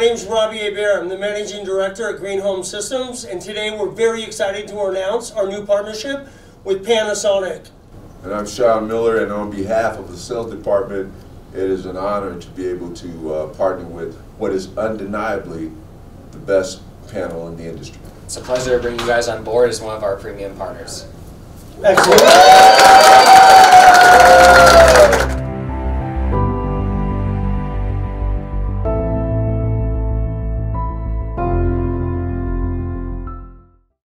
name's Robbie Hebert. I'm the Managing Director at Green Home Systems, and today we're very excited to announce our new partnership with Panasonic. And I'm Sean Miller, and on behalf of the sales department, it is an honor to be able to partner with what is undeniably the best panel in the industry. It's a pleasure to bring you guys on board as one of our premium partners. Excellent.